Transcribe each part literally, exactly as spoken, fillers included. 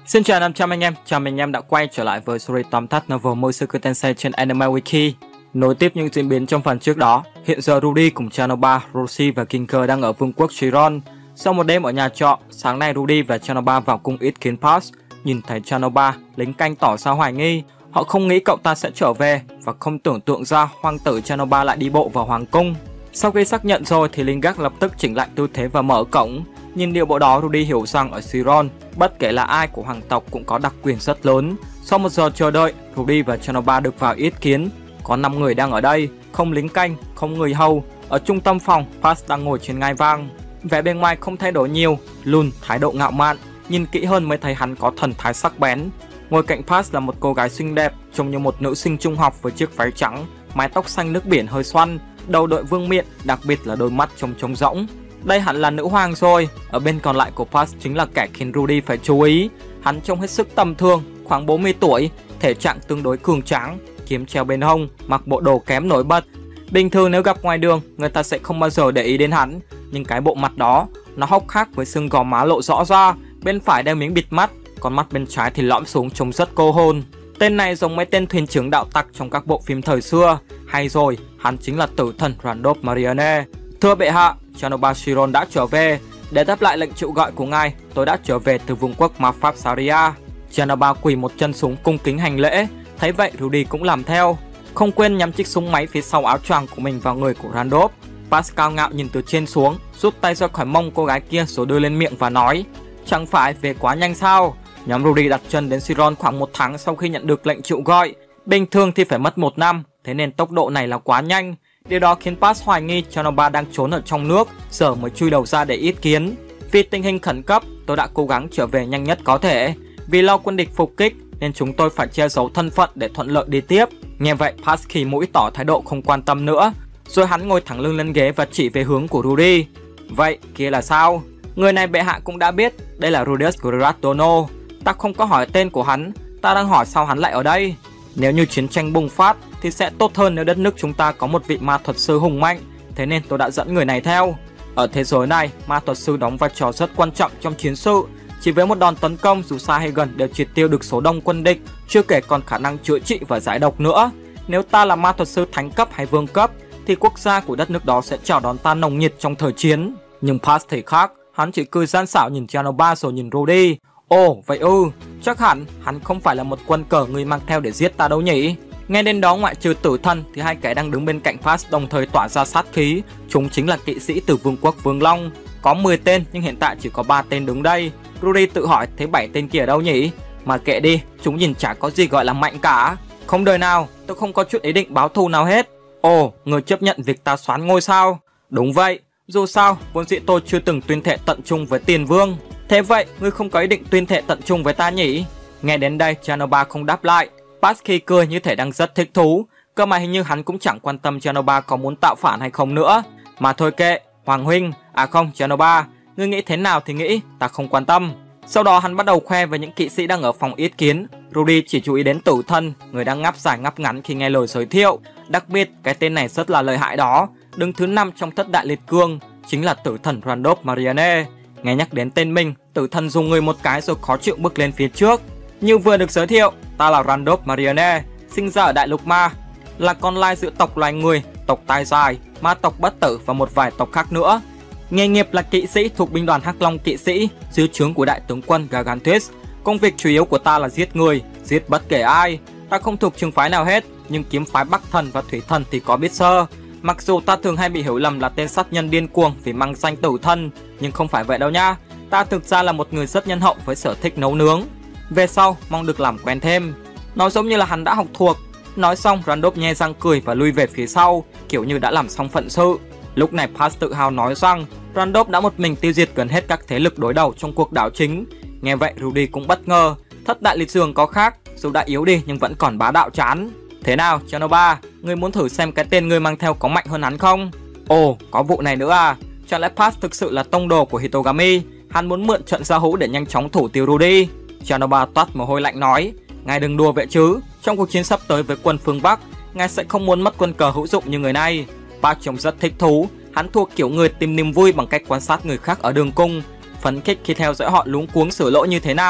Xin chào năm trăm anh em, chào mừng anh em đã quay trở lại với series tóm tắt novel Mushoku Tensei trên Anime Wiki. Nối tiếp những diễn biến trong phần trước đó, hiện giờ Rudy cùng Chanoba, Roshi và Kinker đang ở vương quốc Chiron. Sau một đêm ở nhà trọ, sáng nay Rudy và Chanoba vào cung ý kiến Pass. Nhìn thấy Chanoba, lính canh tỏ ra hoài nghi. Họ không nghĩ cậu ta sẽ trở về và không tưởng tượng ra hoàng tử Chanoba lại đi bộ vào hoàng cung. Sau khi xác nhận rồi thì lính gác lập tức chỉnh lại tư thế và mở cổng. Nhìn điệu bộ đó, Rudy hiểu rằng ở Chiron, bất kể là ai của hoàng tộc cũng có đặc quyền rất lớn. Sau một giờ chờ đợi, Rudy và Chanoba được vào yết kiến. Có năm người đang ở đây, không lính canh, không người hầu. Ở trung tâm phòng, Pass đang ngồi trên ngai vàng. Vẻ bên ngoài không thay đổi nhiều, luôn thái độ ngạo mạn. Nhìn kỹ hơn mới thấy hắn có thần thái sắc bén. Ngồi cạnh Pass là một cô gái xinh đẹp, trông như một nữ sinh trung học với chiếc váy trắng, mái tóc xanh nước biển hơi xoăn, đầu đội vương miện, đặc biệt là đôi mắt trông trống rỗng. Đây hẳn là nữ hoàng rồi. Ở bên còn lại của Pass chính là kẻ khiến Rudy phải chú ý. Hắn trông hết sức tầm thường, khoảng bốn mươi tuổi, thể trạng tương đối cường tráng, kiếm treo bên hông, mặc bộ đồ kém nổi bật. Bình thường nếu gặp ngoài đường, người ta sẽ không bao giờ để ý đến hắn, nhưng cái bộ mặt đó, nó hốc hác với xương gò má lộ rõ ra, bên phải đeo miếng bịt mắt, còn mắt bên trái thì lõm xuống trông rất cô hồn. Tên này giống mấy tên thuyền trưởng đạo tặc trong các bộ phim thời xưa. Hay rồi, hắn chính là tử thần Randolph Marianne. Thưa bệ hạ, Chanoba Chiron đã trở về. Để đáp lại lệnh triệu gọi của ngài, tôi đã trở về từ vương quốc ma pháp Saria. Chanoba quỳ một chân xuống cung kính hành lễ. Thấy vậy, Rudy cũng làm theo, không quên nhắm chiếc súng máy phía sau áo choàng của mình vào người của Randolph. Pascal ngạo nhìn từ trên xuống, rút tay ra khỏi mông cô gái kia rồi đưa lên miệng và nói: chẳng phải về quá nhanh sao? Nhóm Rudy đặt chân đến Chiron khoảng một tháng sau khi nhận được lệnh triệu gọi. Bình thường thì phải mất một năm, thế nên tốc độ này là quá nhanh. Điều đó khiến Pass hoài nghi Chanoba đang trốn ở trong nước, giờ mới chui đầu ra để yết kiến. Vì tình hình khẩn cấp, tôi đã cố gắng trở về nhanh nhất có thể. Vì lo quân địch phục kích nên chúng tôi phải che giấu thân phận để thuận lợi đi tiếp. Nghe vậy, Pass khì mũi tỏ thái độ không quan tâm nữa. Rồi hắn ngồi thẳng lưng lên ghế và chỉ về hướng của Rudy. Vậy kia là sao? Người này bệ hạ cũng đã biết, đây là Rudius Gratono. Ta không có hỏi tên của hắn, ta đang hỏi sao hắn lại ở đây. Nếu như chiến tranh bùng phát thì sẽ tốt hơn nếu đất nước chúng ta có một vị ma thuật sư hùng mạnh, thế nên tôi đã dẫn người này theo. Ở thế giới này, ma thuật sư đóng vai trò rất quan trọng trong chiến sự. Chỉ với một đòn tấn công dù xa hay gần đều triệt tiêu được số đông quân địch, chưa kể còn khả năng chữa trị và giải độc nữa. Nếu ta là ma thuật sư thánh cấp hay vương cấp thì quốc gia của đất nước đó sẽ chào đón ta nồng nhiệt trong thời chiến. Nhưng Pass thì khác, hắn chỉ cười gian xảo nhìn Chanoba rồi nhìn Rudy. Ồ, vậy ư, chắc hẳn hắn không phải là một quân cờ người mang theo để giết ta đâu nhỉ? Nghe đến đó, ngoại trừ tử thần thì hai kẻ đang đứng bên cạnh Pass đồng thời tỏa ra sát khí. Chúng chính là kỵ sĩ từ vương quốc Vương Long. Có mười tên nhưng hiện tại chỉ có ba tên đứng đây. Rudy tự hỏi thế bảy tên kia đâu nhỉ? Mà kệ đi, chúng nhìn chả có gì gọi là mạnh cả. Không đời nào, tôi không có chút ý định báo thù nào hết. Ồ, người chấp nhận việc ta soán ngôi sao? Đúng vậy, dù sao, vốn dĩ tôi chưa từng tuyên thệ tận trung với Tiền Vương. Thế vậy, ngươi không có ý định tuyên thệ tận trung với ta nhỉ? Nghe đến đây, Chanoba không đáp lại. Pass khi cười như thể đang rất thích thú. Cơ mà hình như hắn cũng chẳng quan tâm Chanoba có muốn tạo phản hay không nữa. Mà thôi kệ, Hoàng huynh, à không, Chanoba, ngươi nghĩ thế nào thì nghĩ, ta không quan tâm. Sau đó hắn bắt đầu khoe với những kỵ sĩ đang ở phòng yết kiến. Rudy chỉ chú ý đến tử thân, người đang ngáp dài ngáp ngắn khi nghe lời giới thiệu. Đặc biệt, cái tên này rất là lợi hại đó. Đứng thứ năm trong thất đại liệt cương, chính là tử thần Randolph Marianne. Nghe nhắc đến tên mình, tử thần dùng người một cái rồi khó chịu bước lên phía trước. Như vừa được giới thiệu, ta là Randolph Marianne, sinh ra ở đại lục ma, là con lai giữa tộc loài người, tộc tai dài, ma tộc bất tử và một vài tộc khác nữa. Nghề nghiệp là kỵ sĩ thuộc binh đoàn Hắc Long kỵ sĩ, dưới trướng của đại tướng quân Gargantues. Công việc chủ yếu của ta là giết người, giết bất kể ai. Ta không thuộc trường phái nào hết, nhưng kiếm phái Bắc thần và Thủy thần thì có biết sơ. Mặc dù ta thường hay bị hiểu lầm là tên sát nhân điên cuồng vì mang danh tử thân, nhưng không phải vậy đâu nha. Ta thực ra là một người rất nhân hậu với sở thích nấu nướng. Về sau, mong được làm quen thêm. Nói giống như là hắn đã học thuộc. Nói xong, Randolph nhe răng cười và lui về phía sau, kiểu như đã làm xong phận sự. Lúc này Pass tự hào nói rằng Randolph đã một mình tiêu diệt gần hết các thế lực đối đầu trong cuộc đảo chính. Nghe vậy, Rudy cũng bất ngờ. Thất đại liệt dương có khác, dù đã yếu đi nhưng vẫn còn bá đạo chán. Thế nào, Chanoba, ngươi muốn thử xem cái tên ngươi mang theo có mạnh hơn hắn không? Ồ, có vụ này nữa à? Chẳng lẽ Pass thực sự là tông đồ của Hitogami? Hắn muốn mượn trận giao hữu để nhanh chóng thủ tiêu Rudy. Chanoba toát mồ hôi lạnh nói: ngài đừng đùa vậy chứ, trong cuộc chiến sắp tới với quân phương Bắc, ngài sẽ không muốn mất quân cờ hữu dụng như người này. Pass trông rất thích thú, hắn thuộc kiểu người tìm niềm vui bằng cách quan sát người khác ở đường cung, phấn khích khi theo dõi họ luống cuống sửa lỗi như thế nào.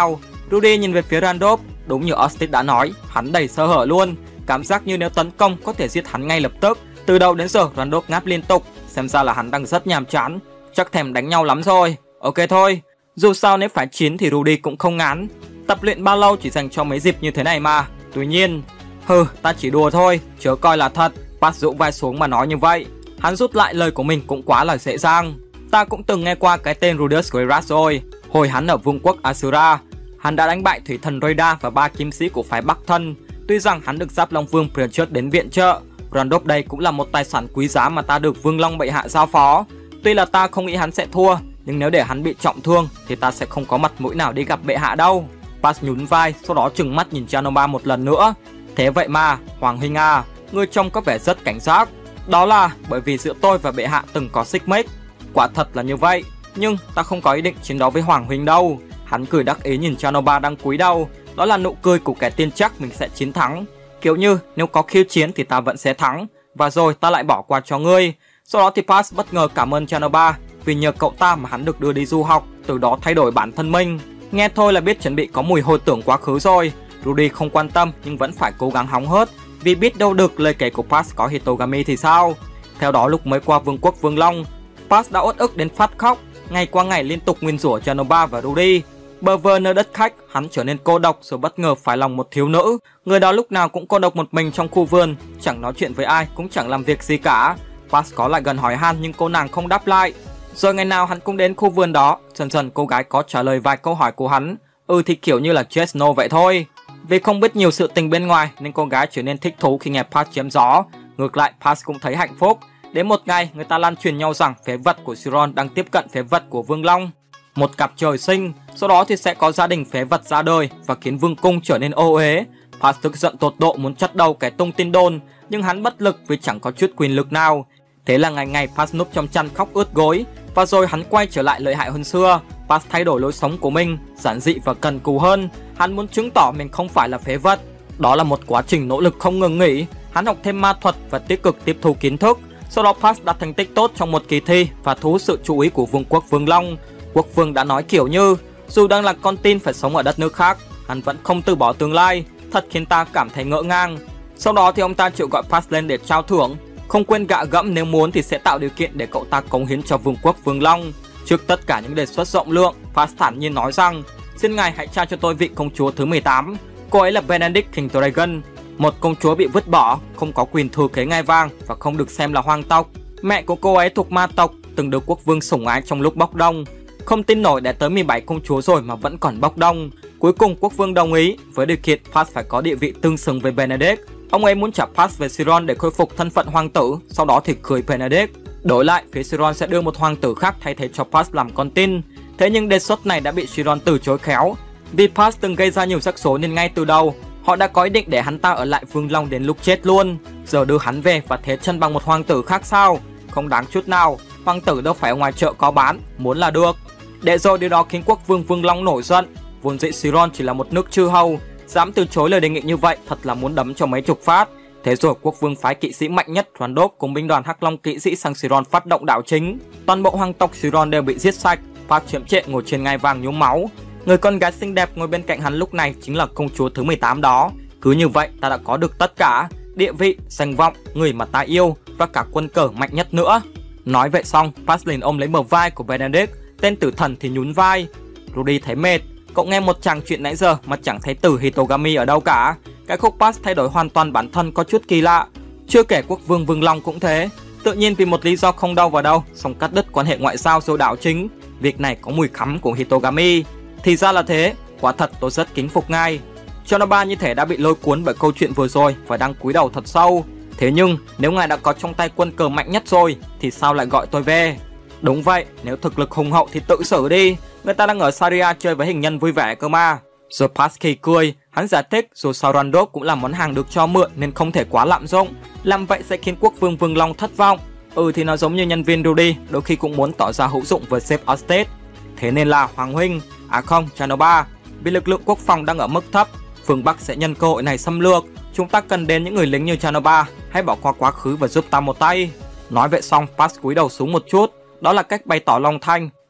Rudy nhìn về phía Randolph, đúng như Austin đã nói, hắn đầy sơ hở luôn, cảm giác như nếu tấn công có thể giết hắn ngay lập tức. Từ đầu đến giờ Randolph ngáp liên tục, xem ra là hắn đang rất nhàm chán, chắc thèm đánh nhau lắm rồi. Ok thôi, dù sao nếu phải chiến thì Rudy cũng không ngán, tập luyện bao lâu chỉ dành cho mấy dịp như thế này mà. Tuy nhiên, hừ, ta chỉ đùa thôi, chớ coi là thật. Pass rũ vai xuống mà nói như vậy. Hắn rút lại lời của mình cũng quá là dễ dàng. Ta cũng từng nghe qua cái tên Rudius Greyrat rồi. Hồi hắn ở vương quốc Asura, hắn đã đánh bại thủy thần Rhaeda và ba kiếm sĩ của phái Bắc Thân. Tuy rằng hắn được Giáp Long Vương Prichard đến viện trợ, Randolph đây cũng là một tài sản quý giá mà ta được Vương Long bệ hạ giao phó. Tuy là ta không nghĩ hắn sẽ thua, nhưng nếu để hắn bị trọng thương thì ta sẽ không có mặt mũi nào đi gặp bệ hạ đâu. Pass nhún vai, sau đó trừng mắt nhìn Chanoma một lần nữa. Thế vậy mà, Hoàng huynh à, ngươi trông có vẻ rất cảnh giác. Đó là bởi vì giữa tôi và bệ hạ từng có xích mích. Quả thật là như vậy, nhưng ta không có ý định chiến đấu với Hoàng huynh đâu. Hắn cười đắc ý nhìn Chanoma đang cúi đầu. Đó là nụ cười của kẻ tin chắc mình sẽ chiến thắng. Kiểu như nếu có khiêu chiến thì ta vẫn sẽ thắng, và rồi ta lại bỏ qua cho ngươi. Sau đó thì Pass bất ngờ cảm ơn Chanoma vì nhờ cậu ta mà hắn được đưa đi du học, từ đó thay đổi bản thân mình. Nghe thôi là biết chuẩn bị có mùi hồi tưởng quá khứ rồi. Rudy không quan tâm nhưng vẫn phải cố gắng hóng hớt, vì biết đâu được lời kể của Pass có Hitogami thì sao. Theo đó lúc mới qua vương quốc Vương Long, Pass đã uất ức đến phát khóc, ngày qua ngày liên tục nguyền rủa Chanoma và Rudy. Bơ vơ nơi đất khách, hắn trở nên cô độc rồi bất ngờ phải lòng một thiếu nữ. Người đó lúc nào cũng cô độc một mình trong khu vườn, chẳng nói chuyện với ai, cũng chẳng làm việc gì cả. Pass có lại gần hỏi han nhưng cô nàng không đáp lại. Rồi ngày nào hắn cũng đến khu vườn đó, dần dần cô gái có trả lời vài câu hỏi của hắn. Ừ thì kiểu như là yes no vậy thôi. Vì không biết nhiều sự tình bên ngoài nên cô gái trở nên thích thú khi nghe Pass chém gió. Ngược lại Pass cũng thấy hạnh phúc. Đến một ngày người ta lan truyền nhau rằng phế vật của Chiron đang tiếp cận phế vật của Vương Long. Một cặp trời sinh, sau đó thì sẽ có gia đình phế vật ra đời và khiến vương cung trở nên ô uế. Pass tức giận tột độ muốn chặt đầu kẻ tung tin đồn, nhưng hắn bất lực vì chẳng có chút quyền lực nào. Thế là ngày ngày Pass núp trong chăn khóc ướt gối, và rồi hắn quay trở lại lợi hại hơn xưa. Pass thay đổi lối sống của mình, giản dị và cần cù hơn. Hắn muốn chứng tỏ mình không phải là phế vật. Đó là một quá trình nỗ lực không ngừng nghỉ. Hắn học thêm ma thuật và tích cực tiếp thu kiến thức. Sau đó Pass đạt thành tích tốt trong một kỳ thi và thu hút sự chú ý của vương quốc Vương Long. Quốc vương đã nói kiểu như, dù đang là con tin phải sống ở đất nước khác, hắn vẫn không từ bỏ tương lai. Thật khiến ta cảm thấy ngỡ ngàng. Sau đó thì ông ta chịu gọi Pass lên để trao thưởng. Không quên gạ gẫm nếu muốn thì sẽ tạo điều kiện để cậu ta cống hiến cho vương quốc Vương Long. Trước tất cả những đề xuất rộng lượng, Pass thản nhiên nói rằng, xin ngài hãy trao cho tôi vị công chúa thứ mười tám. Cô ấy là Benedict King Dragon, một công chúa bị vứt bỏ, không có quyền thừa kế ngai vàng và không được xem là hoàng tộc. Mẹ của cô ấy thuộc ma tộc, từng được quốc vương sủng ái trong lúc bốc đồng. Không tin nổi đã tới mười bảy công chúa rồi mà vẫn còn bốc đồng. Cuối cùng quốc vương đồng ý, với điều kiện Pass phải có địa vị tương xứng với Benedict. Ông ấy muốn trả Pass về Chiron để khôi phục thân phận hoàng tử, sau đó thì cưới Benedict. Đổi lại, phía Chiron sẽ đưa một hoàng tử khác thay thế cho Pass làm con tin. Thế nhưng đề xuất này đã bị Chiron từ chối khéo. Vì Pass từng gây ra nhiều rắc rối nên ngay từ đầu, họ đã có ý định để hắn ta ở lại Vương Long đến lúc chết luôn. Giờ đưa hắn về và thế chân bằng một hoàng tử khác sao? Không đáng chút nào, hoàng tử đâu phải ở ngoài chợ có bán, muốn là được. Để rồi điều đó khiến quốc vương Vương Long nổi giận. Vốn dĩ Chiron chỉ là một nước chư hầu, dám từ chối lời đề nghị như vậy thật là muốn đấm cho mấy chục phát. Thế rồi quốc vương phái kỵ sĩ mạnh nhất Randolph cùng binh đoàn Hắc Long kỵ sĩ sang Chiron phát động đảo chính. Toàn bộ hoàng tộc Chiron đều bị giết sạch. Pass chiếm trệ ngồi trên ngai vàng nhuốm máu. Người con gái xinh đẹp ngồi bên cạnh hắn lúc này chính là công chúa thứ mười tám đó. Cứ như vậy ta đã có được tất cả: địa vị, danh vọng, người mà ta yêu và cả quân cờ mạnh nhất nữa. Nói vậy xong, Pass liền ôm lấy bờ vai của Benedict. Tên tử thần thì nhún vai. Rudy thấy mệt. Cậu nghe một chàng chuyện nãy giờ mà chẳng thấy từ Hitogami ở đâu cả. Cái khúc Pass thay đổi hoàn toàn bản thân có chút kỳ lạ. Chưa kể quốc vương Vương Long cũng thế. Tự nhiên vì một lý do không đâu vào đâu, xong cắt đứt quan hệ ngoại giao rồi đảo chính. Việc này có mùi khắm của Hitogami. Thì ra là thế, quả thật tôi rất kính phục ngài. Chanoma như thể đã bị lôi cuốn bởi câu chuyện vừa rồi và đang cúi đầu thật sâu. Thế nhưng nếu ngài đã có trong tay quân cờ mạnh nhất rồi thì sao lại gọi tôi về? Đúng vậy, nếu thực lực hùng hậu thì tự xử đi. Người ta đang ở Saria chơi với hình nhân vui vẻ cơ mà. Rồi Pasky cười, hắn giải thích dù sao Randolph cũng là món hàng được cho mượn nên không thể quá lạm dụng. Làm vậy sẽ khiến quốc vương Vương Long thất vọng. Ừ thì nó giống như nhân viên Rudy, đôi khi cũng muốn tỏ ra hữu dụng với sếp Austin. Thế nên là Hoàng huynh, à không, Chanoma, vì lực lượng quốc phòng đang ở mức thấp, phương Bắc sẽ nhân cơ hội này xâm lược. Chúng ta cần đến những người lính như Chanoma, hãy bỏ qua quá khứ và giúp ta một tay. Nói vậy xong, Pass cúi đầu xuống một chút. Đó là cách bày tỏ lòng thanh.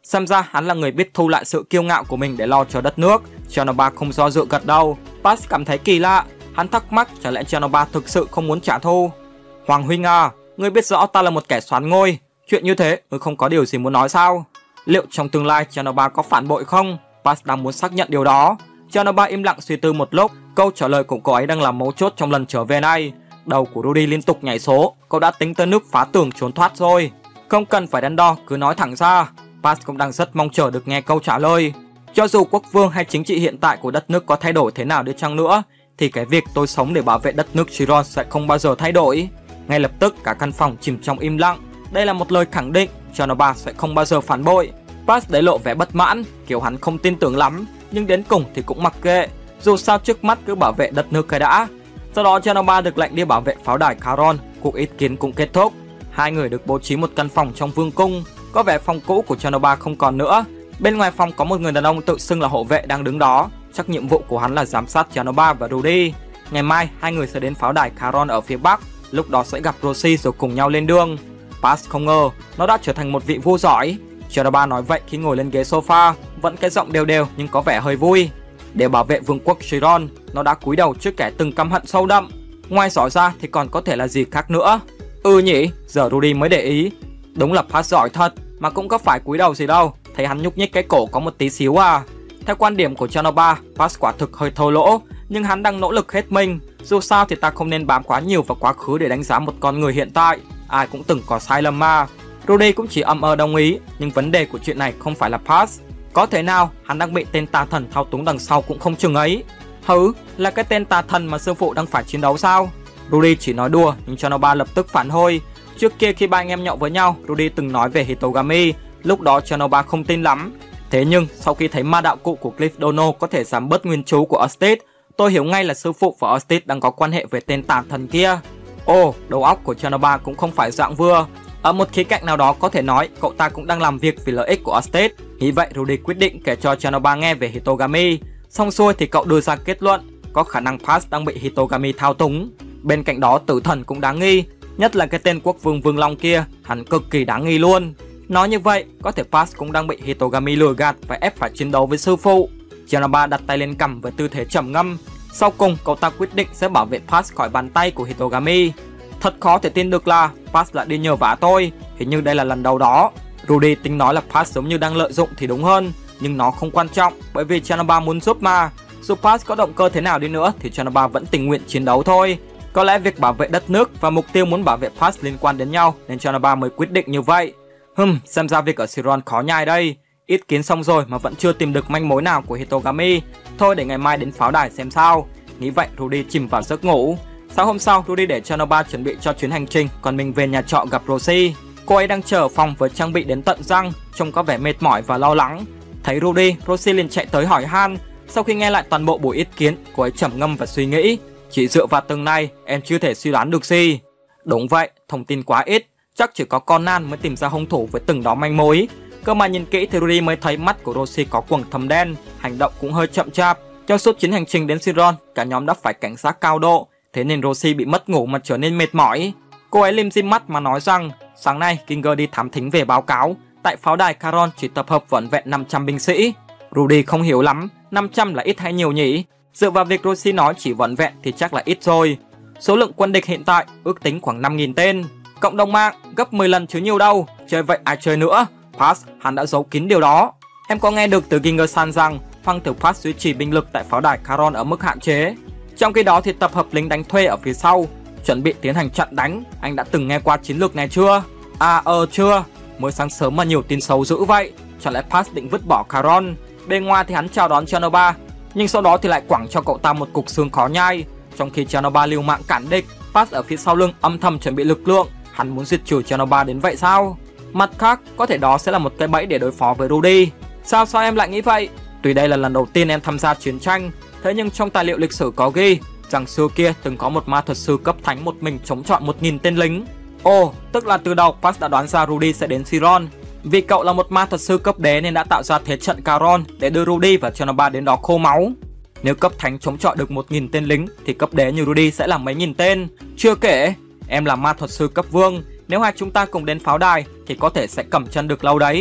Xem ra hắn là người biết thu lại sự kiêu ngạo của mình để lo cho đất nước. Chernobyl không do dự gật đầu. Paz cảm thấy kỳ lạ, hắn thắc mắc chả lẽ Chernobyl thực sự không muốn trả thù. Hoàng huynh à, ngươi biết rõ ta là một kẻ soán ngôi, chuyện như thế ngươi không có điều gì muốn nói sao? Liệu trong tương lai Chernobyl có phản bội không? Paz đang muốn xác nhận điều đó. Chernobyl im lặng suy tư một lúc, câu trả lời của cậu ấy đang là mấu chốt trong lần trở về này. Đầu của Rudy liên tục nhảy số, cậu đã tính tới nước phá tường trốn thoát rồi. Không cần phải đắn đo, cứ nói thẳng ra. Paz cũng đang rất mong chờ được nghe câu trả lời. Cho dù quốc vương hay chính trị hiện tại của đất nước có thay đổi thế nào đi chăng nữa, thì cái việc tôi sống để bảo vệ đất nước Chiron sẽ không bao giờ thay đổi. Ngay lập tức cả căn phòng chìm trong im lặng. Đây là một lời khẳng định, Chernobyl sẽ không bao giờ phản bội. Paz để lộ vẻ bất mãn, kiểu hắn không tin tưởng lắm, nhưng đến cùng thì cũng mặc kệ. Dù sao trước mắt cứ bảo vệ đất nước cái đã. Sau đó Chernobyl được lệnh đi bảo vệ pháo đài Charon, cuộc ý kiến cũng kết thúc. Hai người được bố trí một căn phòng trong vương cung. Có vẻ phòng cũ của Chernobyl không còn nữa. Bên ngoài phòng có một người đàn ông tự xưng là hộ vệ đang đứng đó. Chắc nhiệm vụ của hắn là giám sát Chernobyl và Rudy. Ngày mai hai người sẽ đến pháo đài Charon ở phía bắc. Lúc đó sẽ gặp Rosie rồi cùng nhau lên đường. Paz không ngờ nó đã trở thành một vị vua giỏi. Chernobyl nói vậy khi ngồi lên ghế sofa, vẫn cái giọng đều đều nhưng có vẻ hơi vui. Để bảo vệ vương quốc Chiron, nó đã cúi đầu trước kẻ từng căm hận sâu đậm. Ngoài giỏi ra thì còn có thể là gì khác nữa? Ừ nhỉ, giờ Rudy mới để ý. Đúng là Paz giỏi thật, mà cũng có phải cúi đầu gì đâu. Thấy hắn nhúc nhích cái cổ có một tí xíu à. Theo quan điểm của Chernobyl, Paz quả thực hơi thô lỗ, nhưng hắn đang nỗ lực hết mình. Dù sao thì ta không nên bám quá nhiều vào quá khứ để đánh giá một con người hiện tại. Ai cũng từng có sai lầm mà. Rudy cũng chỉ ậm ờ đồng ý, nhưng vấn đề của chuyện này không phải là Paz. Có thể nào hắn đang bị tên tà thần thao túng đằng sau cũng không chừng ấy. Hứ, là cái tên tà thần mà sư phụ đang phải chiến đấu sao? Rudy chỉ nói đùa, nhưng Chernobyl lập tức phản hồi. Trước kia khi ba anh em nhậu với nhau, Rudy từng nói về Hitogami. Lúc đó Chernobyl không tin lắm. Thế nhưng sau khi thấy ma đạo cụ của Cliff Dono có thể giảm bớt nguyên chú của Ersted, tôi hiểu ngay là sư phụ và Ersted đang có quan hệ với tên tà thần kia. Ồ, đầu óc của Chernobyl cũng không phải dạng vừa. Ở một khía cạnh nào đó có thể nói cậu ta cũng đang làm việc vì lợi ích của Ersted. Nghĩ vậy Rudy quyết định kể cho Chernobyl nghe về Hitogami. Xong xuôi thì cậu đưa ra kết luận có khả năng Paz đang bị Hitogami thao túng. Bên cạnh đó tử thần cũng đáng nghi, nhất là cái tên quốc vương Vương Long kia, hắn cực kỳ đáng nghi luôn. Nói như vậy, có thể Paz cũng đang bị Hitogami lừa gạt và ép phải chiến đấu với sư phụ. Chernobyl đặt tay lên cằm với tư thế trầm ngâm. Sau cùng, cậu ta quyết định sẽ bảo vệ Paz khỏi bàn tay của Hitogami. Thật khó thể tin được là Paz lại đi nhờ vả tôi, hình như đây là lần đầu đó. Rudy tính nói là Paz giống như đang lợi dụng thì đúng hơn, nhưng nó không quan trọng bởi vì Chernobyl muốn giúp mà. Dù Paz có động cơ thế nào đi nữa thì Chernobyl vẫn tình nguyện chiến đấu thôi. Có lẽ việc bảo vệ đất nước và mục tiêu muốn bảo vệ Paz liên quan đến nhau nên Chernobyl mới quyết định như vậy. Hừm, xem ra việc ở Chiron khó nhai đây. Ít kiến xong rồi mà vẫn chưa tìm được manh mối nào của Hitogami. Thôi để ngày mai đến pháo đài xem sao. Nghĩ vậy Rudy chìm vào giấc ngủ. Sáng hôm sau Rudy để Chernobyl chuẩn bị cho chuyến hành trình, còn mình về nhà trọ gặp Rosie. Cô ấy đang chờ ở phòng với trang bị đến tận răng, trông có vẻ mệt mỏi và lo lắng. Thấy Rudy, Rosie liền chạy tới hỏi han. Sau khi nghe lại toàn bộ buổi ý kiến, cô ấy trầm ngâm và suy nghĩ. Chỉ dựa vào từng này, em chưa thể suy đoán được gì. Đúng vậy, thông tin quá ít, chắc chỉ có Conan mới tìm ra hung thủ với từng đó manh mối. Cơ mà nhìn kỹ thì Rudy mới thấy mắt của Rosie có quầng thâm đen, hành động cũng hơi chậm chạp. Trong suốt chuyến hành trình đến Chiron, cả nhóm đã phải cảnh giác cao độ, thế nên Rosie bị mất ngủ mà trở nên mệt mỏi. Cô ấy lim dim mắt mà nói rằng sáng nay Kinger đi thám thính về báo cáo tại pháo đài Charon chỉ tập hợp vỏn vẹn năm trăm binh sĩ. Rudy không hiểu lắm, năm trăm là ít hay nhiều nhỉ? Dựa vào việc Rosie nói chỉ vỏn vẹn thì chắc là ít rồi. Số lượng quân địch hiện tại ước tính khoảng năm nghìn tên. Cộng đồng mạng gấp mười lần chứ nhiều đâu. Chơi vậy ai chơi nữa? Paz hắn đã giấu kín điều đó. Em có nghe được từ Ginger-san rằng hoàng tử Paz duy trì binh lực tại pháo đài Charon ở mức hạn chế. Trong khi đó thì tập hợp lính đánh thuê ở phía sau, chuẩn bị tiến hành chặn đánh. Anh đã từng nghe qua chiến lược này chưa? À ờ chưa. Mới sáng sớm mà nhiều tin xấu dữ vậy. Chẳng lẽ Paz định vứt bỏ Charon? Bên ngoài thì hắn chào đón Chernobyl, nhưng sau đó thì lại quẳng cho cậu ta một cục xương khó nhai. Trong khi Chernobyl liều mạng cản địch, Paz ở phía sau lưng âm thầm chuẩn bị lực lượng. Hắn muốn diệt trừ Chernobyl đến vậy sao? Mặt khác, có thể đó sẽ là một cái bẫy để đối phó với Rudy. Sao sao em lại nghĩ vậy? Tuy đây là lần đầu tiên em tham gia chiến tranh, thế nhưng trong tài liệu lịch sử có ghi rằng xưa kia từng có một ma thuật sư cấp thánh một mình chống chọi một nghìn tên lính. Ồ, tức là từ đầu Paz đã đoán ra Rudy sẽ đến Chiron. Vì cậu là một ma thuật sư cấp đế nên đã tạo ra thế trận Charon để đưa Rudy và Chernobyl đến đó khô máu. Nếu cấp thánh chống chọi được một nghìn tên lính thì cấp đế như Rudy sẽ là mấy nghìn tên. Chưa kể, em là ma thuật sư cấp vương, nếu hai chúng ta cùng đến pháo đài thì có thể sẽ cầm chân được lâu đấy.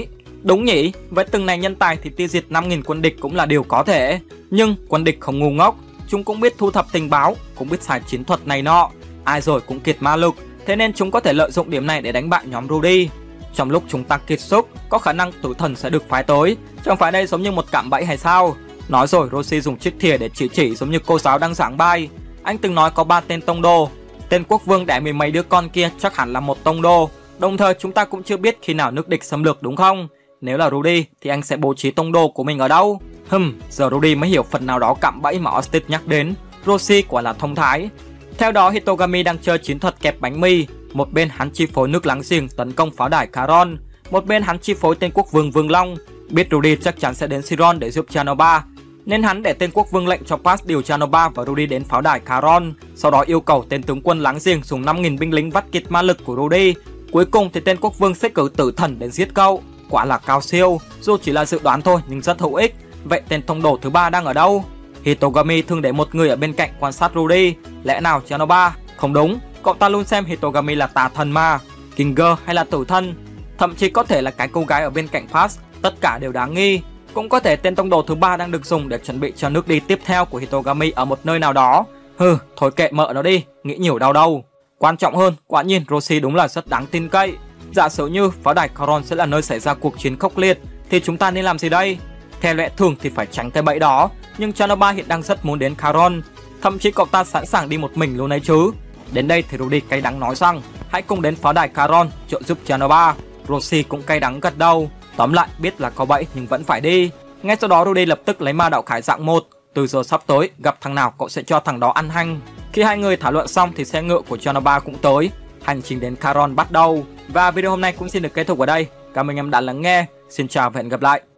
Đúng nhỉ, với từng này nhân tài thì tiêu diệt năm nghìn quân địch cũng là điều có thể. Nhưng quân địch không ngu ngốc, chúng cũng biết thu thập tình báo, cũng biết xài chiến thuật này nọ. Ai rồi cũng kiệt ma lực, thế nên chúng có thể lợi dụng điểm này để đánh bại nhóm Rudy. Trong lúc chúng ta kiệt sức, có khả năng tử thần sẽ được phái tới. Chẳng phải đây giống như một cạm bẫy hay sao? Nói rồi Roshi dùng chiếc thìa để chỉ chỉ giống như cô giáo đang giảng bài. Anh từng nói có ba tên tông đồ. Tên quốc vương đẻ mười mấy đứa con kia chắc hẳn là một tông đồ. Đồng thời chúng ta cũng chưa biết khi nào nước địch xâm lược đúng không? Nếu là Rudy thì anh sẽ bố trí tông đồ của mình ở đâu? Hừm, giờ Rudy mới hiểu phần nào đó cạm bẫy mà Austin nhắc đến. Roshi quả là thông thái. Theo đó Hitogami đang chơi chiến thuật kẹp bánh mì. Một bên hắn chi phối nước láng giềng tấn công pháo đài Charon, một bên hắn chi phối tên quốc vương Vương Long. Biết Rudy chắc chắn sẽ đến Chiron để giúp Chanoba, nên hắn để tên quốc vương lệnh cho Pass điều Chanoba và Rudy đến pháo đài Charon, sau đó yêu cầu tên tướng quân láng giềng dùng năm nghìn binh lính vắt kiệt ma lực của Rudy. Cuối cùng thì tên quốc vương sẽ cử tử thần đến giết cậu. Quả là cao siêu, dù chỉ là dự đoán thôi nhưng rất hữu ích. Vậy tên thông đồ thứ ba đang ở đâu? Hitogami thường để một người ở bên cạnh quan sát Rudy. Lẽ nào Chanoba? Không đúng, cậu ta luôn xem Hitogami là tà thần mà. Kinger hay là tử thần? Thậm chí có thể là cái cô gái ở bên cạnh Pass. Tất cả đều đáng nghi. Cũng có thể tên tông đồ thứ ba đang được dùng để chuẩn bị cho nước đi tiếp theo của Hitogami ở một nơi nào đó. Hừ, thôi kệ mợ nó đi, nghĩ nhiều đau đâu. Quan trọng hơn, quả nhiên Roshi đúng là rất đáng tin cậy. Giả sử như pháo đài Charon sẽ là nơi xảy ra cuộc chiến khốc liệt thì chúng ta nên làm gì đây? Theo lẽ thường thì phải tránh cái bẫy đó, nhưng Chanoba hiện đang rất muốn đến Charon. Thậm chí cậu ta sẵn sàng đi một mình luôn ấy chứ. Đến đây thì Rudy cay đắng nói rằng hãy cùng đến pháo đài Charon trợ giúp Chanoba. Roshi cũng cay đắng gật đầu. Tóm lại biết là có bẫy nhưng vẫn phải đi. Ngay sau đó Rudy lập tức lấy ma đạo khải dạng một. Từ giờ sắp tới gặp thằng nào cậu sẽ cho thằng đó ăn hành. Khi hai người thảo luận xong thì xe ngựa của Chanoba cũng tới. Hành trình đến Charon bắt đầu. Và video hôm nay cũng xin được kết thúc ở đây. Cảm ơn anh em đã lắng nghe. Xin chào và hẹn gặp lại.